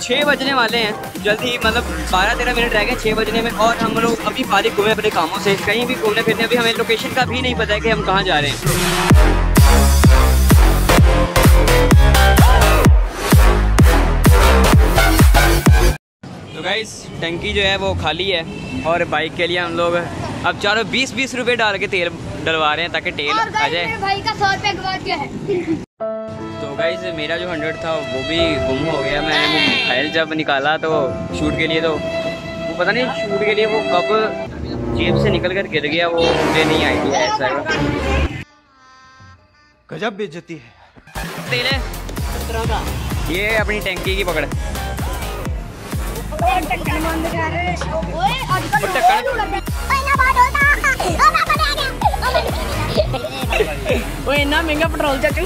6 बजने वाले हैं, जल्दी मतलब 12-13 मिनट रह गए 6 बजने में, और हम लोग अभी फारिग हुए अपने कामों से, कहीं भी घूमने फिरने। अभी हमें लोकेशन का भी नहीं पता है कि हम कहाँ जा रहे हैं। तो गाइस टंकी जो है वो खाली है, और बाइक के लिए हम लोग अब चारों 20-20 रुपये डाल के तेल डलवा रहे हैं ताकि तेल आ जाए। भाई का 100 रुपये गवाच गया है। तो गाइस मेरा जो 100 था वो भी गुम हो गया। मैंने वो फाइल जब निकाला तो शूट के लिए, तो वो पता नहीं शूट के लिए वो कब जेब से निकल कर गिर गया, वो मुझे नहीं आइडिया है ऐसा। गजब बेइज्जती है। तेल है ये अपनी टंकी की पकड़। इतना महंगा पेट्रोल चाचू।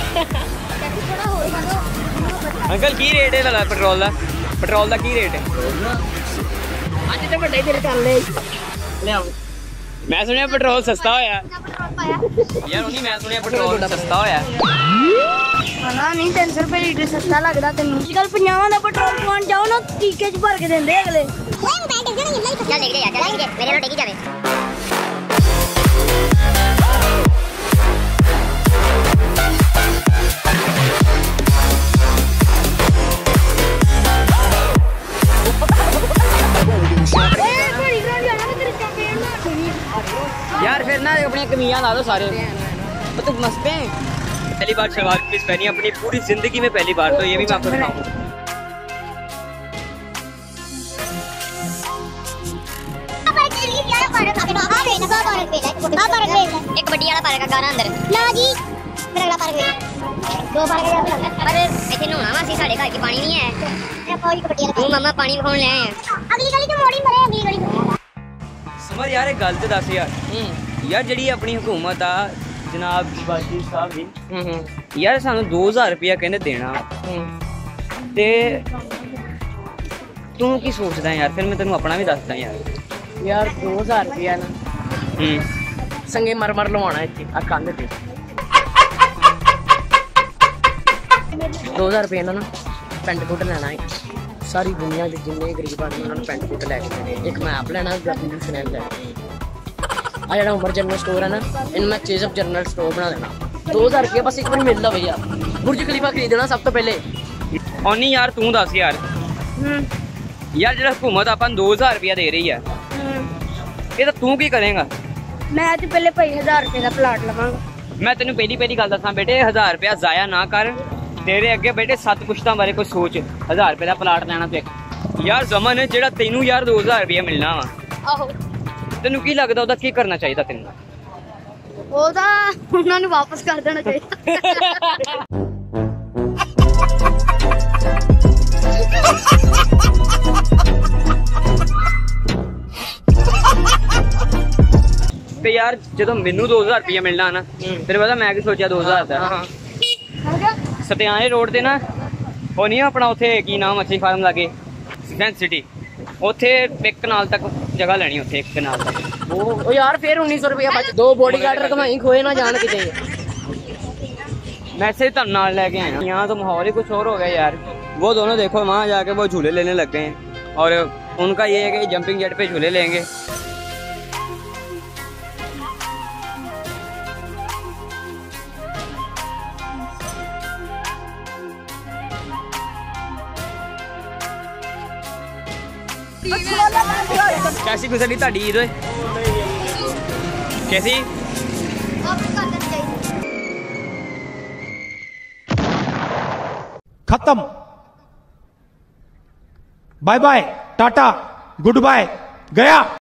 अंकल की रेट है लगा पेट्रोल का? पेट्रोल का की रेट है? आज तो बड़े तेरे चल ले आओ। मैं सुनिया पेट्रोल सस्ता होया यार, उन्हीं मैं सुनिया पेट्रोल सस्ता होया। पता नहीं 300 रुपये लीटर सस्ता लगता तेन। कल 50 का पेट्रोल पवान जाओ ना, टीके च भर के देंगे अगले। यार फिर ना अपनी कमियां ला दो सारे, तो मस्त हैं। पहली बार सलवार कमीज पहनी अपनी पूरी जिंदगी में, पहली बार, तो ये भी मैं आपको दिखाऊंगा। एक बड़ी वाला पार्क का गाना अंदर ला जी, मेरा पार्क है 2 पार्क है। पर इथे नहाना वा सी, साडे घर की पानी नहीं है। कोई कबड्डी वाला मम्मा पानी विखाउन ले आए हैं। अगली गली तो मोड़ी मरे, अगली गली समझ यार एक गल ते दस यार जिहड़ी अपनी हुकूमत आ जनाब वाजिब साहब जी, यार सानू 2000 रुपया कहने देना, ते तू की सोचदा यार? फिर मैं तेनू अपना भी दसदा यार 2000 रुपया ना संगे मरमर लवाना इत्थे आ कंध ते। 2000 रुपये ना पेंट कोट लेना है। सारी दुनिया के जिन्ने गरीब आदमी उन्होंने पेंट कोट लैके देने। एक मैं आप लेना, दूसरी सुनैल लेना। आ जरा उमर जनरल स्टोर है ना, इन मैं चेज ऑफ जनरल स्टोर बना देना। 2000 रुपये बस एक बार मिलता भैया। बुर्ज खलीफा खरीदना सब तो पहले। और नहीं यार तू दस यार, यार जो हुकूमत अपन 2000 रुपया दे रही है, ये तो तू की करेगा? मैं तो पहले भाई 1000 रुपये का प्लाट लवांगा। मैं तेन पहली गल दसा बेटे, 1000 रुपया जाया ना कर। तेरे अगे बेटे 7 पुश्तां बारे कोई सोच। 1000 रुपये का प्लाट लेना तो यार जमन है जेड़ा तेनू यार 2000 रुपया मिलना वा। आहो तेनू की लगदा ओदा की करना चाहिए तेनू? ओदा उन्हां नू वापस कर देना चाहिए। ते यार जो मैनू 2000 रुपया मिलना ना, तेरे पता मैं सोचा 2000 का सत्याने रोड ते ना वो नहीं अपना उथे की नाम मछली फार्म लागे साइंस सिटी, उथे एक कनाल तक जगह लेनी, उथे एक कनाल तक। ओ यार फिर 1900 रुपया बच। 2 बॉडीगार्ड रखवाई खोए ना जान किते। मैसेज तो नाल लेके आया। यहाँ तो माहौल ही कुछ और हो गया यार। वो दोनों देखो वहाँ जाके वो झूले लेने लग गए हैं, और उनका ये है कि जंपिंग जेट पे झूले लेंगे। कैसी गुजरी ताड़ी ईद? कैसी? खत्म, bye bye, tata, goodbye, गया।